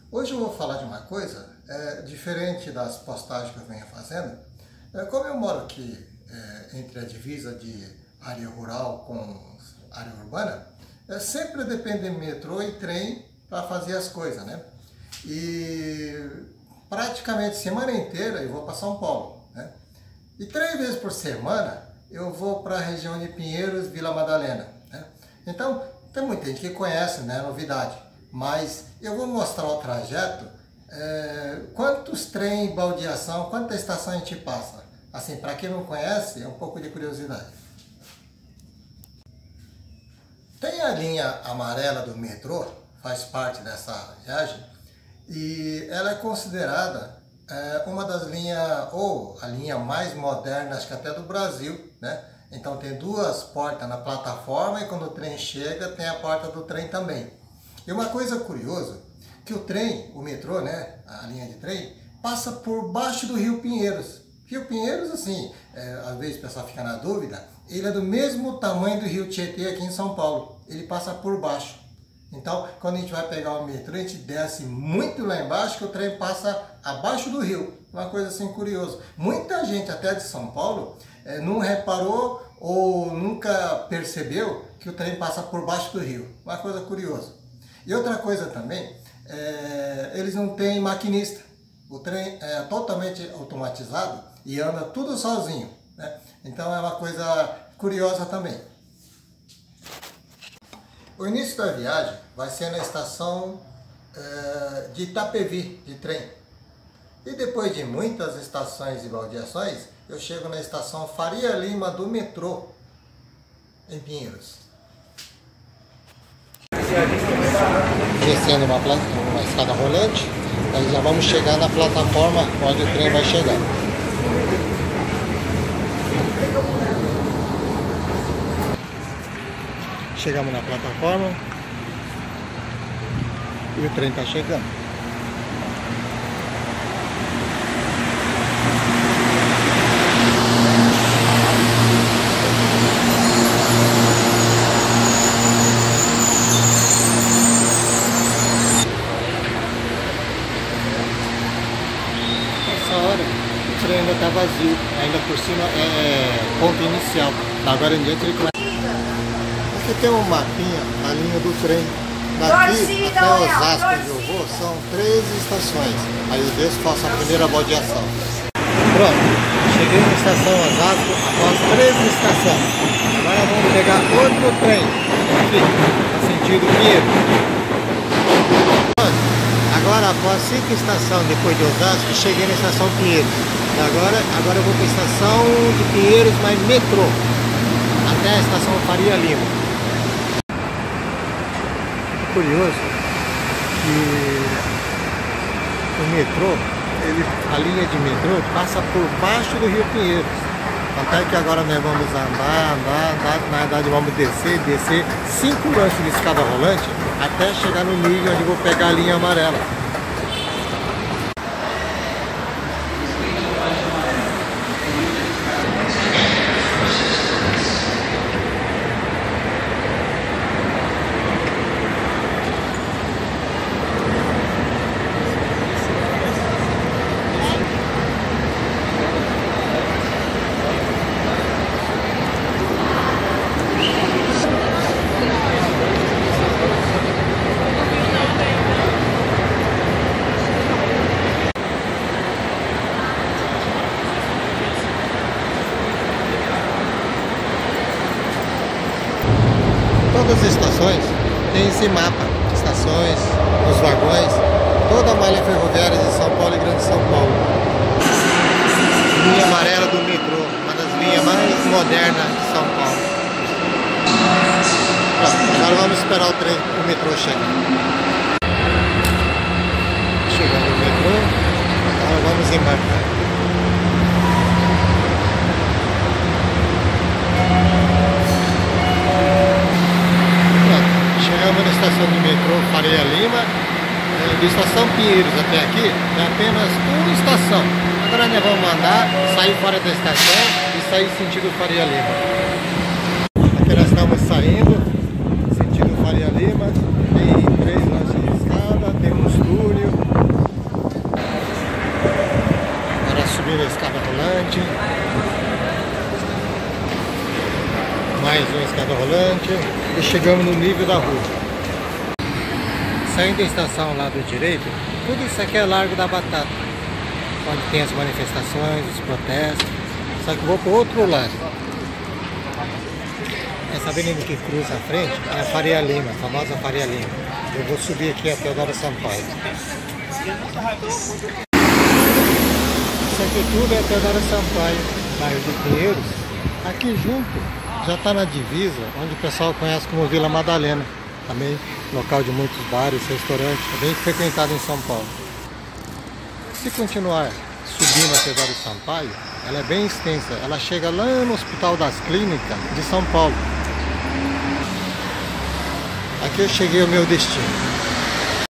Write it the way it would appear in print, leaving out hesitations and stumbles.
Hoje eu vou falar de uma coisa diferente das postagens que eu venho fazendo. Como eu moro aqui entre a divisa de área rural com área urbana, sempre depende de metrô e trem para fazer as coisas, né? E praticamente semana inteira eu vou para São Paulo, né? E 3 vezes por semana eu vou para a região de Pinheiros, Vila Madalena, né? Então tem muita gente que conhece, né? Novidade. Mas eu vou mostrar o trajeto, quantos trem, baldeação, quantas estações a gente passa. Assim, para quem não conhece, é um pouco de curiosidade. Tem a linha amarela do metrô, faz parte dessa viagem, e ela é considerada uma das linhas, ou a linha mais moderna, acho que até do Brasil, né? Então tem 2 portas na plataforma e quando o trem chega tem a porta do trem também. E uma coisa curiosa, que o trem, o metrô, né, a linha de trem, passa por baixo do Rio Pinheiros. Rio Pinheiros, assim, às vezes o pessoal fica na dúvida, ele é do mesmo tamanho do Rio Tietê aqui em São Paulo. Ele passa por baixo. Então, quando a gente vai pegar o metrô, a gente desce muito lá embaixo, que o trem passa abaixo do rio. Uma coisa assim curiosa. Muita gente, até de São Paulo, não reparou ou nunca percebeu que o trem passa por baixo do rio. Uma coisa curiosa. E outra coisa também, eles não têm maquinista. O trem é totalmente automatizado e anda tudo sozinho, né? Então é uma coisa curiosa também. O início da viagem vai ser na estação de Itapevi, de trem. E depois de muitas estações e baldeações, eu chego na estação Faria Lima do metrô, em Pinheiros. Descendo uma escada rolante, aí já vamos chegar na plataforma onde o trem vai chegar. Chegamos na plataforma e o trem está chegando. O trem ainda está vazio, ainda por cima é ponto inicial. Agora em diante ele começa. Aqui tem um mapinha, a linha do trem. Daqui até Osasco, onde eu vou, são 13 estações. Aí eu desço, faço a primeira baldeação. Pronto, cheguei na estação Osasco após 13 estações. Agora vamos pegar outro trem, aqui, no sentido Pinheiros. Agora, após 5 estações depois de Osasco, cheguei na estação Pinheiros. E agora eu vou para a estação de Pinheiros, mas metrô, até a estação Faria Lima. É curioso que o metrô, a linha de metrô passa por baixo do Rio Pinheiros. Até que agora nós vamos andar, na verdade vamos descer 5 lances de escada rolante até chegar no nível onde eu vou pegar a linha amarela. Todas as estações têm esse mapa, estações, os vagões, toda a malha ferroviária de São Paulo e Grande São Paulo. Linha amarela do metrô, uma das linhas mais modernas de São Paulo. Pronto, agora vamos esperar o metrô chegar. Chegando o metrô, agora vamos embarcar. Chegamos na estação de metrô Faria Lima, de estação Pinheiros até aqui é apenas uma estação. Agora nós vamos andar, sair fora da estação e sair sentido Faria Lima. Aqui nós estamos saindo, sentido Faria Lima, tem 3 lances de escada, tem um túnel. mais uma escada rolante e chegamos no nível da rua. Saindo da estação ao lado direito, tudo isso aqui é Largo da Batata, onde tem as manifestações, os protestos. Só que eu vou para o outro lado. Essa avenida que cruza a frente é a Faria Lima, a famosa Faria Lima. Eu vou subir aqui a Teodoro Sampaio. Isso aqui tudo é Teodoro Sampaio, bairro de Pinheiros. Aqui junto já está na divisa, onde o pessoal conhece como Vila Madalena. Também local de muitos bares, restaurantes, bem frequentado em São Paulo. Se continuar subindo a Teodoro Sampaio, ela é bem extensa. Ela chega lá no Hospital das Clínicas de São Paulo. Aqui eu cheguei ao meu destino.